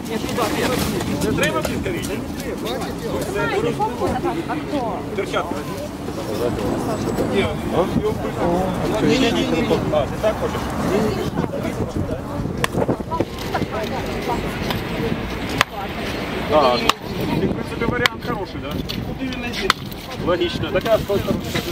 Не треба підкорити? Перчатки. Ні, ти так хочеш? Так, в принципе, вариант хороший, да? Логично. Такая стойка.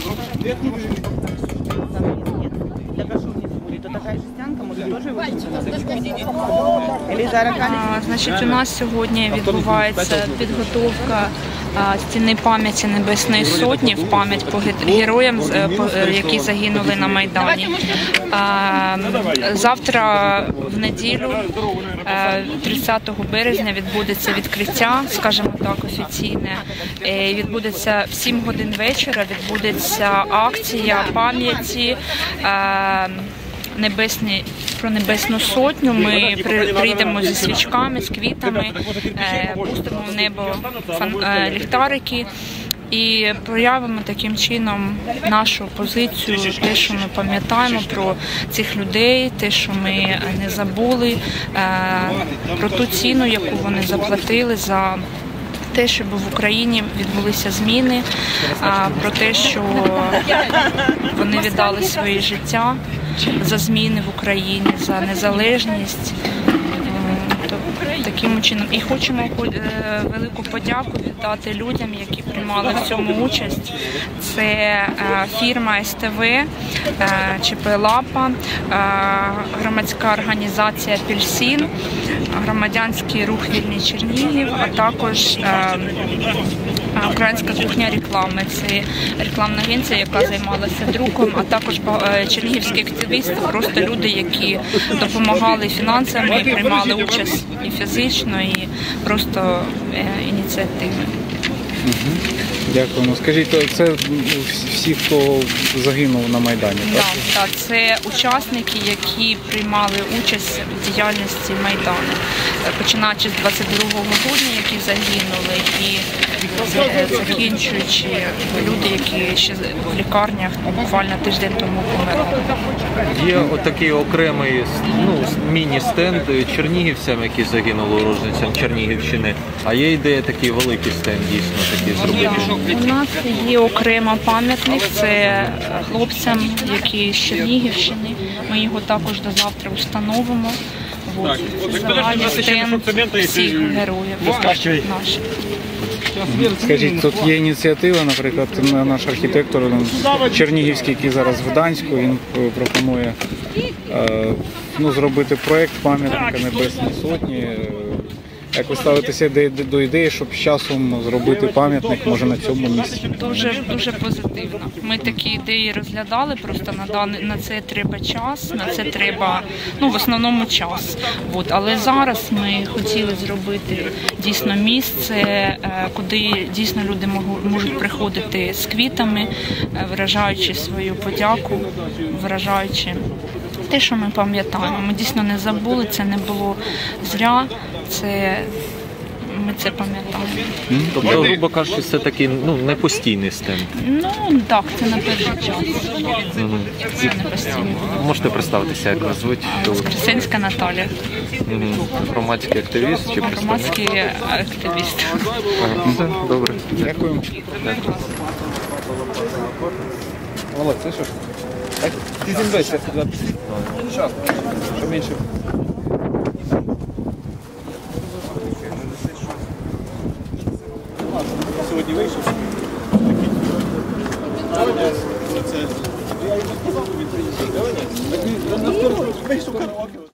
Значить, у нас сьогодні відбувається підготовка стіни пам'яті Небесної Сотні в пам'ять по героям, які загинули на Майдані. Завтра, в неділю, 30 березня, відбудеться відкриття, скажімо так, офіційне. Відбудеться в 7 годин вечора, відбудеться акція пам'яті про Небесну Сотню. Ми прийдемо зі свічками, з квітами, пустимо в небо ліхтарики і проявимо таким чином нашу позицію, те, що ми пам'ятаємо про цих людей, те, що ми не забули, про ту ціну, яку вони заплатили за те, щоб в Україні відбулися зміни, про те, що вони віддали своє життя за зміни в Україні, за незалежність. Таким чином. І хочемо велику подяку віддати людям, які приймали в цьому участь. Це фірма СТВ, ЧП «Лапа», громадська організація «Апельсин», громадянський рух «Вільний Чернігів», а також Українська кухня реклами. Це рекламна агенція, яка займалася друком, а також чернігівські активісти, просто люди, які допомагали фінансами, приймали участь і фізично, і просто ініціативно. Дякуємо. Скажіть, це всі, хто загинув на Майдані, так? Так, це учасники, які приймали участь в діяльності Майдану, починаючи з 22 грудня, які загинули, і закінчуючи люди, які ще в лікарнях буквально тиждень тому померли. Є отакий окремий міні-стенд чернігівцям, які загинули, уродженцям Чернігівщини, а є ідея такий великий стенд, дійсно, такий зробити. У нас є окремо пам'ятник, це хлопцям, які з Чернігівщини. Ми його також до завтра встановимо. Загальний стенд всіх героїв наших. Скажіть, тут є ініціатива, наприклад, наш архітектор чернігівський, який зараз в Гданську, він пропонує зробити проєкт пам'ятника Небесної Сотні. Як ви ставитеся до ідеї, щоб з часом зробити пам'ятник, може, на цьому місці? Дуже позитивно. Ми такі ідеї розглядали, просто на це треба час, на це треба, в основному час. Але зараз ми хотіли зробити дійсно місце, куди дійсно люди можуть приходити з квітами, виражаючи свою подяку, виражаючи те, що ми пам'ятаємо. Ми дійсно не забули, це не було зря. Ми це пам'ятаємо. Тобто, грубо кажучи, це такий не постійний стенд? Так, це на перший час. Це не постійний. Можете представитися, як вас звуть? Воскресенська Наталія. Громадський активіст чи представник? Громадський активіст. Все, добре. Дякуємо. Володь, це що? Ти зімбайся. Зараз, щоб менше. Сьогодні вийшов. Це я йому сказав, він приїхав.